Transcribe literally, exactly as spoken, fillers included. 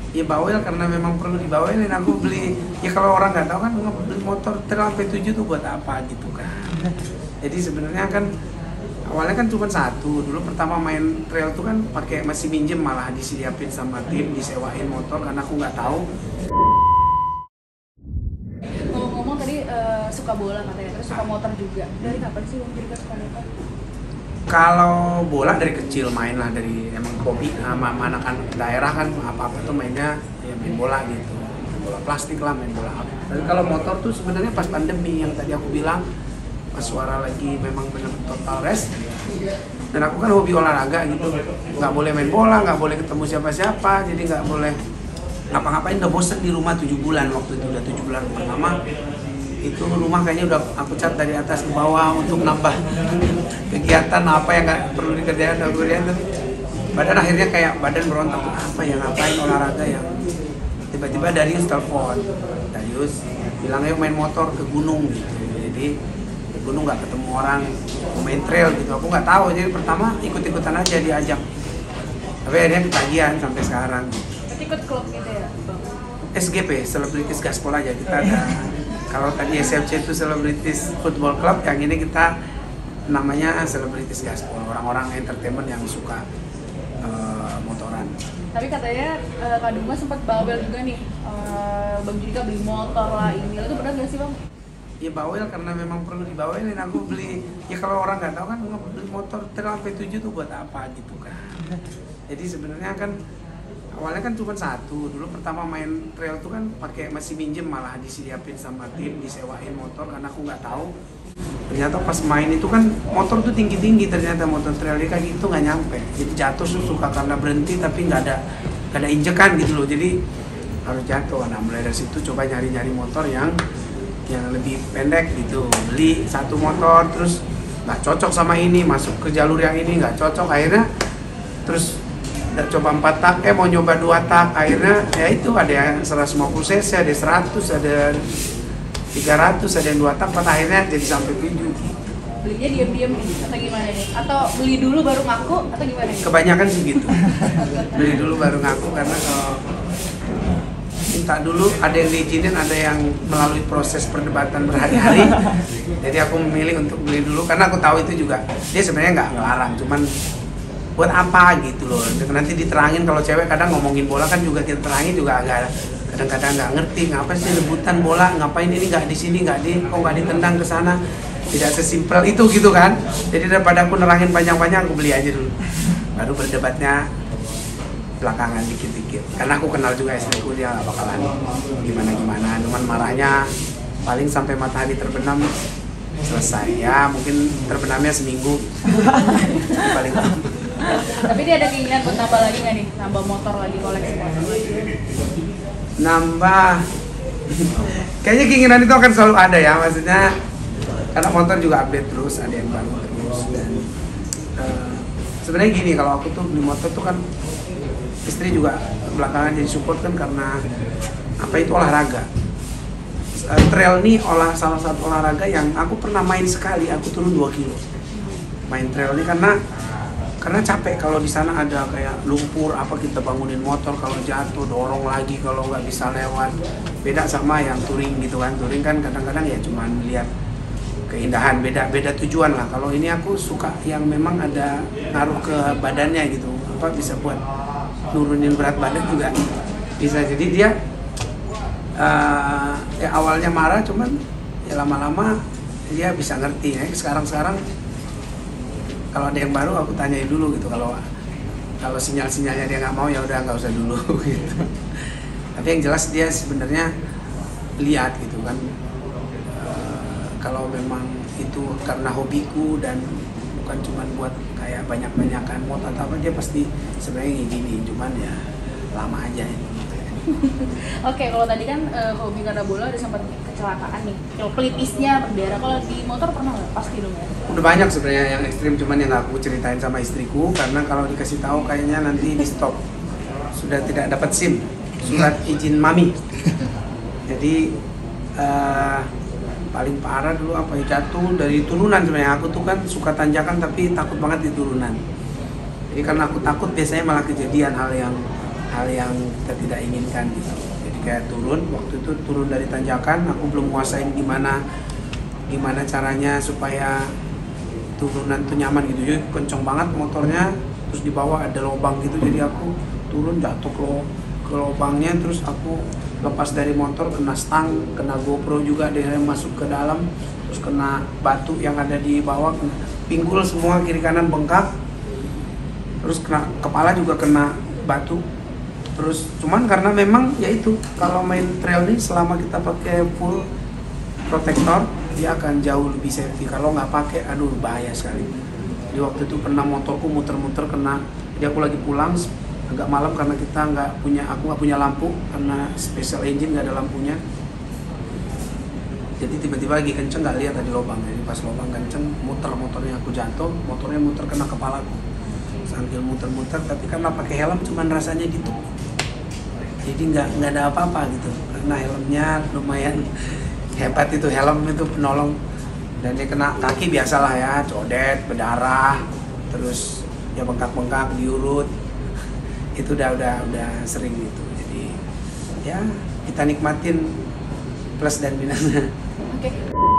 Ya bawel karena memang perlu dibawelin. Aku beli, ya kalau orang nggak tahu kan beli motor trail sampai tujuh tuh buat apa gitu kan. Jadi sebenarnya kan awalnya kan cuma satu. Dulu pertama main trail tuh kan pakai masih minjem, malah disediain sama tim, disewain motor karena aku nggak tahu. Ngomong-ngomong tadi uh, suka bola katanya, terus suka motor juga. Dari kapan sih Bang Jurika suka motor? Kalau bola dari kecil main lah, dari emang hobi sama anak-anak daerah kan apa-apa tuh mainnya ya main bola gitu, main bola plastik lah, main bola apa. Tapi kalau motor tuh sebenarnya pas pandemi yang tadi aku bilang, pas suara lagi memang benar total rest. Dan aku kan hobi olahraga gitu, nggak boleh main bola, nggak boleh ketemu siapa-siapa, jadi nggak boleh ngapa-ngapain. Udah bosen di rumah tujuh bulan waktu itu, udah tujuh bulan pertama. Itu rumah kayaknya udah aku cat dari atas ke bawah untuk nambah kegiatan apa yang nggak perlu dikerjakan aku lihat. Badan akhirnya kayak badan berontak, apa yang ngapain olahraga yang tiba-tiba Darius telepon, Darius bilang ayo main motor ke gunung gitu. Jadi ke gunung nggak ketemu orang, mau main trail gitu, aku nggak tahu. Jadi pertama ikut-ikutan aja diajak, tapi akhirnya ketagihan sampai sekarang. Ikut klub gitu ya Bang? S G P, Selebritis Gaspol aja kita ada. Kalau tadi S F C itu Selebritis Football Club, yang ini kita namanya Selebritis Gaspol, orang-orang entertainment yang suka uh, motoran. Tapi katanya uh, Kak Duma sempat bawel juga nih, uh, Bang Jurika beli motor lah ini, itu benar nggak sih Bang? Ya bawel karena memang perlu dibawelin. Aku beli, ya kalau orang nggak tahu kan beli motor trail sampai tujuh tuh buat apa gitu kan. Jadi sebenarnya kan awalnya kan cuma satu. Dulu pertama main trail tuh kan pakai masih minjem, malah disediain sama tim, disewain motor karena aku nggak tahu. Ternyata pas main itu kan motor tuh tinggi-tinggi, ternyata motor trail kayak gitu nggak nyampe. Jadi jatuh tuh suka karena berhenti tapi nggak ada nggak ada injekan gitu loh. Jadi harus jatuh. Nah mulai dari situ coba nyari-nyari motor yang yang lebih pendek gitu. Beli satu motor terus nggak cocok sama ini, masuk ke jalur yang ini nggak cocok, akhirnya terus udah coba empat tak, eh mau nyoba dua tak, akhirnya ya itu ada yang seratus lima puluh cc, ada seratus, ada tiga ratus, ada yang dua tak, pada akhirnya jadi sampai tujuh. Belinya diam-diam atau gimana nih? Atau beli dulu baru ngaku atau gimana nih? Kebanyakan sih gitu. Beli dulu baru ngaku, karena kalau minta dulu ada yang diizinin, ada yang melalui proses perdebatan berhari-hari. Jadi aku memilih untuk beli dulu karena aku tahu itu juga dia sebenarnya nggak ngelarang, cuman buat apa gitu loh. Nanti diterangin, kalau cewek kadang ngomongin bola kan juga kita terangin juga agak kadang-kadang nggak ngerti, ngapain sih rebutan bola, ngapain ini nggak di sini, nggak di kok nggak ditendang ke sana, tidak sesimpel itu gitu kan. Jadi daripada aku nerangin panjang-panjang, aku beli aja dulu, baru berdebatnya belakangan dikit-dikit. Karena aku kenal juga istriku, dia nggak bakalan gimana-gimana, cuman marahnya paling sampai matahari terbenam selesai. Ya mungkin terbenamnya seminggu paling. Tapi dia ada keinginan buat nambah lagi nggak nih? Nambah motor lagi, koleksi motor lagi? Nambah, kayaknya keinginan itu akan selalu ada ya, maksudnya karena motor juga update terus, ada yang baru terus. Dan uh, sebenarnya gini, kalau aku tuh beli motor tuh kan istri juga belakangan jadi support kan, karena apa itu olahraga. Uh, trail nih olah salah satu olahraga yang aku pernah main sekali, aku turun dua kilo main trail ini karena karena capek. Kalau di sana ada kayak lumpur apa, kita bangunin motor, kalau jatuh dorong lagi, kalau nggak bisa lewat. Beda sama yang touring gitu kan. Touring kan kadang-kadang ya cuman lihat keindahan, beda beda tujuan lah. Kalau ini aku suka yang memang ada ngaruh ke badannya gitu, apa bisa buat nurunin berat badan juga bisa. Jadi dia uh, ya awalnya marah, cuman ya lama-lama dia bisa ngerti ya. Sekarang-sekarang kalau ada yang baru aku tanyain dulu gitu, kalau kalau sinyal-sinyalnya dia nggak mau, ya udah nggak usah dulu gitu. Tapi yang jelas dia sebenarnya lihat gitu kan, e, kalau memang itu karena hobiku dan bukan cuma buat kayak banyak-banyakan mod atau apa, dia pasti sebenarnya gini, cuman ya lama aja itu. Oke, kalau tadi kan uh, hobi karena bola ada sempat kecelakaan nih, pelipisnya berdarah. Kalau di motor pernah nggak? Pasti dong ya. Udah banyak sebenarnya yang ekstrim, cuman yang aku ceritain sama istriku karena kalau dikasih tahu kayaknya nanti di stop. Sudah tidak dapat SIM, surat izin mami. Jadi uh, paling parah dulu apa ya, jatuh dari turunan. Sebenarnya aku tuh kan suka tanjakan tapi takut banget di turunan. Jadi karena aku takut, biasanya malah kejadian hal yang hal yang kita tidak inginkan gitu. Jadi kayak turun, waktu itu turun dari tanjakan, aku belum nguasain gimana gimana caranya supaya turunan tuh nyaman gitu. Jadi kenceng banget motornya, terus di bawah ada lubang gitu, jadi aku turun jatuh ke, lo, ke lubangnya, terus aku lepas dari motor, kena stang, kena GoPro juga dia masuk ke dalam, terus kena batu yang ada di bawah, kena pinggul semua, kiri kanan bengkak, terus kena kepala juga kena batu. Terus cuman karena memang ya itu, kalau main trail ini selama kita pakai full protektor dia akan jauh lebih safety. Kalau nggak pakai, aduh bahaya sekali. Di waktu itu pernah motorku muter-muter kena, jadi aku lagi pulang agak malam karena kita nggak punya, aku nggak punya lampu karena special engine nggak ada lampunya. Jadi tiba-tiba lagi kenceng nggak lihat tadi lubang, jadi pas lubang kenceng muter motornya, aku jatuh, motornya muter kena kepalaku sambil muter-muter, tapi karena pakai helm cuman rasanya gitu, jadi nggak nggak ada apa-apa gitu karena helmnya lumayan hebat, itu helm itu penolong. Dan dia kena kaki biasalah ya, codet, berdarah, terus ya bengkak-bengkak, diurut. Itu udah udah udah sering gitu. Jadi ya kita nikmatin plus dan minusnya. Oke.